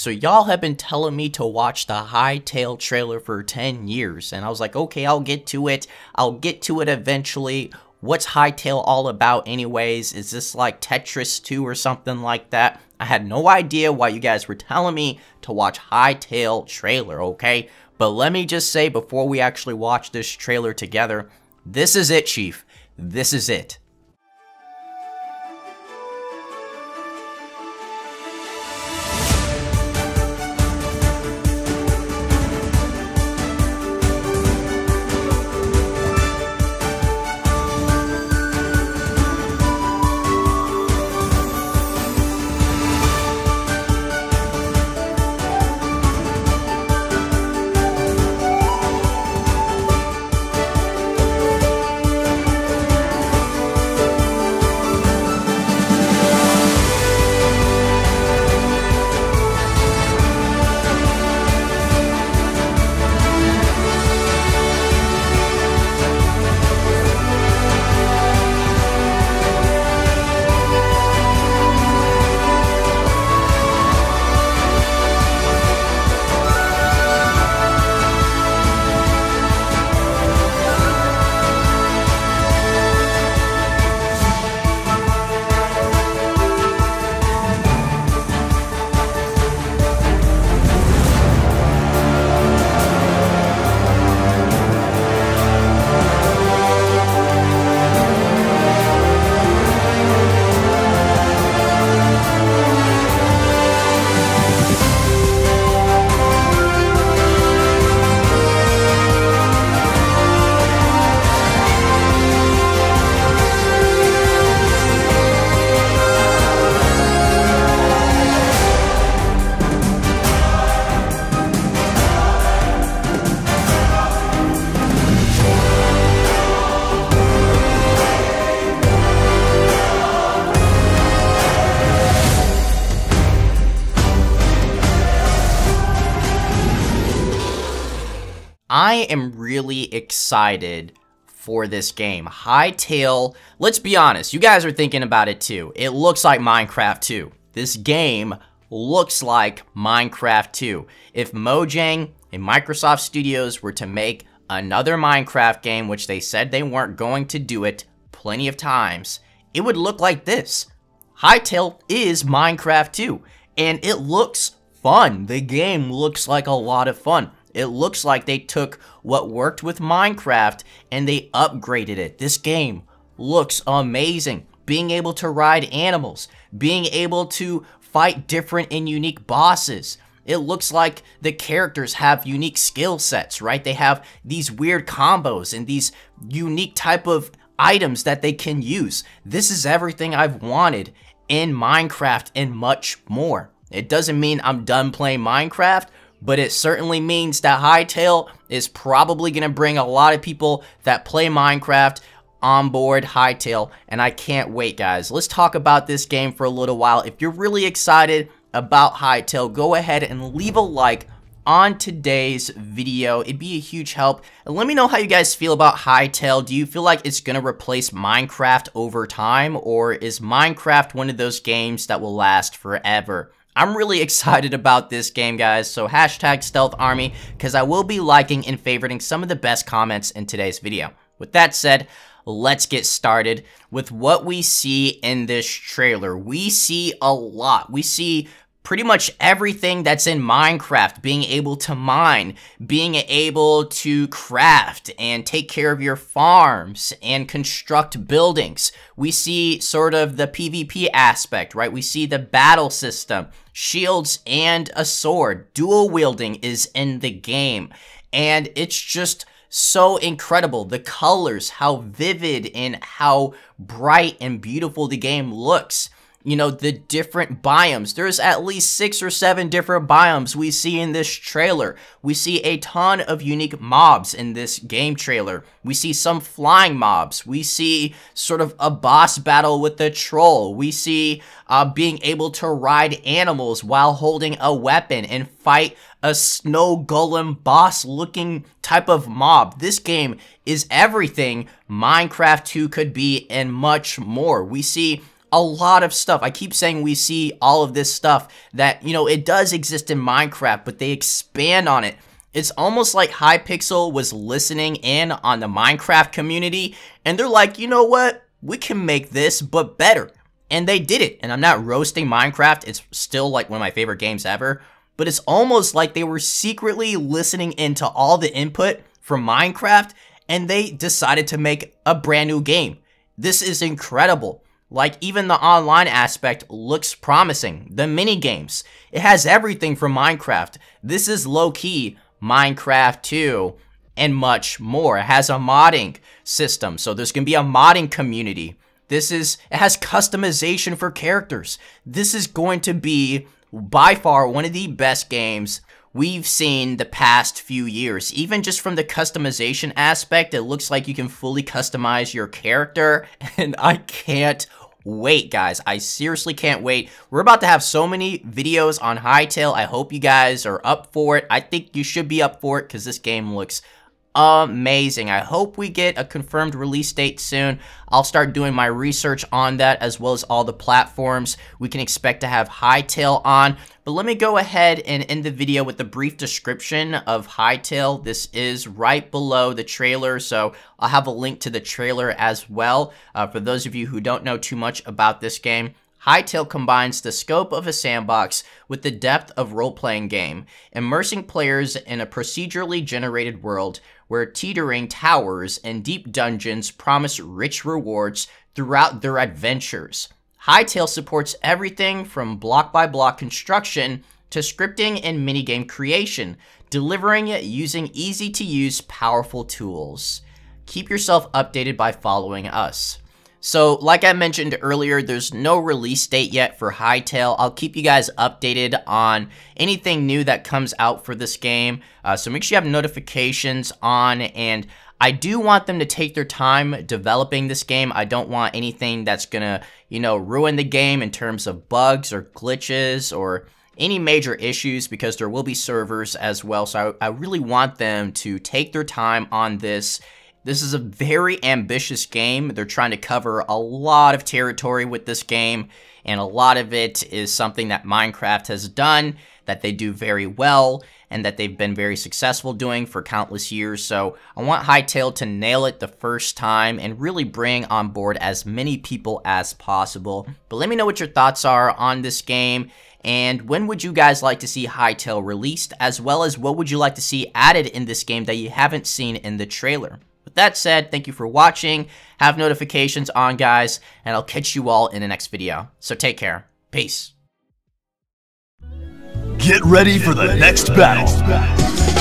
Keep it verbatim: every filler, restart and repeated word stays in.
So y'all have been telling me to watch the Hytale trailer for ten years, and I was like, okay, I'll get to it. I'll get to it eventually. What's Hytale all about anyways? Is this like Tetris two or something like that? I had no idea why you guys were telling me to watch Hytale trailer, okay? But let me just say before we actually watch this trailer together, this is it, Chief. This is it. I am really excited for this game. Hytale, let's be honest, you guys are thinking about it too. It looks like Minecraft two. This game looks like Minecraft two. If Mojang and Microsoft Studios were to make another Minecraft game, which they said they weren't going to do it plenty of times, it would look like this. Hytale is Minecraft two, and it looks fun. The game looks like a lot of fun. It looks like they took what worked with Minecraft and they upgraded it. This game looks amazing. Being able to ride animals, being able to fight different and unique bosses. It looks like the characters have unique skill sets, right? They have these weird combos and these unique type of items that they can use. This is everything I've wanted in Minecraft and much more. It doesn't mean I'm done playing Minecraft, but it certainly means that Hytale is probably going to bring a lot of people that play Minecraft on board Hytale, and I can't wait, guys. Let's talk about this game for a little while. If you're really excited about Hytale, go ahead and leave a like on today's video. It'd be a huge help. And let me know how you guys feel about Hytale. Do you feel like it's going to replace Minecraft over time, or is Minecraft one of those games that will last forever? I'm really excited about this game, guys, so hashtag Stealth Army, because I will be liking and favoriting some of the best comments in today's video. With that said, let's get started with what we see in this trailer. We see a lot. We see pretty much everything that's in Minecraft, being able to mine, being able to craft and take care of your farms and construct buildings. We see sort of the PvP aspect, right? We see the battle system, shields and a sword. Dual wielding is in the game, and it's just so incredible. The colors, how vivid and how bright and beautiful the game looks. You know, the different biomes. There's at least six or seven different biomes we see in this trailer. We see a ton of unique mobs in this game trailer. We see some flying mobs. We see sort of a boss battle with the troll. We see uh, being able to ride animals while holding a weapon and fight a snow golem boss looking type of mob. This game is everything Minecraft two could be and much more. We see a lot of stuff. I keep saying we see all of this stuff that, you know, it does exist in Minecraft, but they expand on it. It's almost like Hypixel was listening in on the Minecraft community, and they're like, you know what? We can make this, but better. And they did it. And I'm not roasting Minecraft. It's still like one of my favorite games ever. But it's almost like they were secretly listening into all the input from Minecraft, and they decided to make a brand new game. This is incredible. Like, even the online aspect looks promising. The mini games. It has everything from Minecraft. This is low-key Minecraft two and much more. It has a modding system, so there's going to be a modding community. This is, it has customization for characters. This is going to be by far one of the best games we've seen the past few years. Even just from the customization aspect, it looks like you can fully customize your character, and I can't wait, guys. I seriously can't wait. We're about to have so many videos on Hytale. I hope you guys are up for it. I think you should be up for it because this game looks amazing. I hope we get a confirmed release date soon. I'll start doing my research on that, as well as all the platforms we can expect to have Hytale on. But let me go ahead and end the video with a brief description of Hytale. This is right below the trailer, so I'll have a link to the trailer as well. Uh, for those of you who don't know too much about this game, Hytale combines the scope of a sandbox with the depth of role-playing game, immersing players in a procedurally generated world where teetering towers and deep dungeons promise rich rewards throughout their adventures. Hytale supports everything from block-by-block construction to scripting and minigame creation, delivering it using easy-to-use, powerful tools. Keep yourself updated by following us. So, like I mentioned earlier, there's no release date yet for Hytale. I'll keep you guys updated on anything new that comes out for this game. Uh, so make sure you have notifications on, and I do want them to take their time developing this game. I don't want anything that's gonna, you know, ruin the game in terms of bugs or glitches or any major issues, because there will be servers as well. So I, I really want them to take their time on this. This is a very ambitious game. They're trying to cover a lot of territory with this game, and a lot of it is something that Minecraft has done, that they do very well, and that they've been very successful doing for countless years. So I want Hytale to nail it the first time and really bring on board as many people as possible. But let me know what your thoughts are on this game, and when would you guys like to see Hytale released, as well as what would you like to see added in this game that you haven't seen in the trailer. With that said, thank you for watching, have notifications on, guys, and I'll catch you all in the next video. So take care. Peace. Get ready for the next battle.